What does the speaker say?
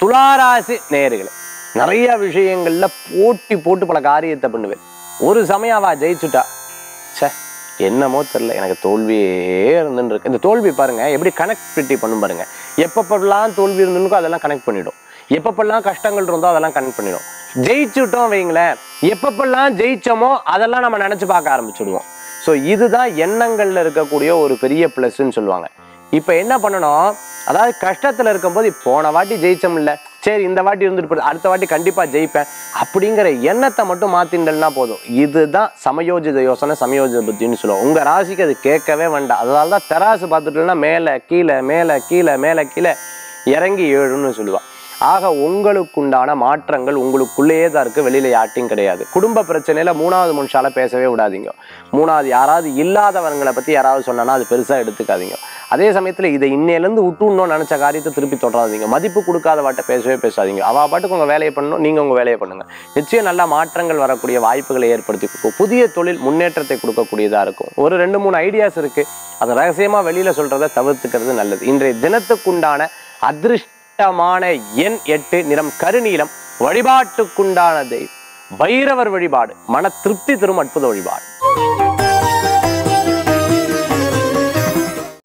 துளாராசி நேயர்களே, நிறைய விஷயங்கள்ல போட்டி போட்டு பல காரியத்தை பண்ணுவேன். ஒரு சமயம் அவ ஜெயிச்சுட்டா, சே என்னமோ தெரியல எனக்கு தோல்வியே இருந்துன்னு இருக்கு. இந்த தோல்வி பாருங்க எப்படி கனெக்டிவிட்டி பண்ணும் பாருங்க. எப்பப்பெல்லாம் தோல்வி இருந்துருக்கோ அதெல்லாம் கனெக்ட் பண்ணிடும். எப்பப்பெல்லாம் கஷ்டங்கள் இருந்தோ அதெல்லாம் கனெக்ட் பண்ணிடும். ஜெயிச்சுட்டோம் வைங்களேன், எப்பப்பெல்லாம் ஜெயிச்சோமோ அதெல்லாம் நம்ம நினைச்சு பார்க்க ஆரம்பிச்சுடுவோம். ஸோ இதுதான் எண்ணங்கள்ல இருக்கக்கூடிய ஒரு பெரிய பிளஸ்ன்னு சொல்லுவாங்க. இப்போ என்ன பண்ணணும், அதாவது கஷ்டத்துல இருக்கும்போது போன வாட்டி ஜெயிச்சோம் இல்லை, சரி இந்த வாட்டி இருந்துட்டு போகுது, அடுத்த வாட்டி கண்டிப்பா ஜெயிப்பேன் அப்படிங்கிற எண்ணத்தை மட்டும் மாத்தின்றா போதும். இதுதான் சமயோஜித யோசனை, சமயோஜித புத்தின்னு சொல்லுவோம். உங்க ராசிக்கு அது கேட்கவே வேண்டாம். அதனால தான் தராசு பார்த்துட்டோம்னா மேலே கீழே மேலே கீழே மேலே கீழே இறங்கி ஏழுன்னு சொல்லுவாள். ஆக உங்களுக்குண்டான மாற்றங்கள் உங்களுக்குள்ளேயே தான் இருக்கு, வெளியில யார்ட்டையும் கிடையாது. குடும்ப பிரச்சனையில மூணாவது மனுஷால பேசவே விடாதீங்க. மூணாவது யாராவது இல்லாதவங்களை பத்தி யாராவது சொன்னா அது பெருசா எடுத்துக்காதீங்க. அதே சமயத்துல இதை இன்னையிலேருந்து விட்டுணும் நினைச்ச காரியத்தை திருப்பி தொடராதீங்க. மதிப்பு கொடுக்காத வாட்ட பேசவே பேசாதீங்க. அவ பாட்டுக்கு உங்க வேலையை பண்ணணும், நீங்க உங்க வேலையை பண்ணுங்க. நிச்சயம் நல்ல மாற்றங்கள் வரக்கூடிய வாய்ப்புகளை ஏற்படுத்தி கொடுக்கும். புதிய தொழில் முன்னேற்றத்தை கொடுக்கக்கூடியதா இருக்கும். ஒரு 2-3 ஐடியாஸ் இருக்கு, அது ரகசியமா வெளியில சொல்றதை தவிர்த்துக்கிறது நல்லது. இன்றைய தினத்துக்குண்டான அதிர்ஷ்டமான எண் 8, நிறம் கருநீலம். வழிபாட்டுக்குண்டான தெய்வம் பைரவர் வழிபாடு மன திருப்தி தரும் அற்புத வழிபாடு.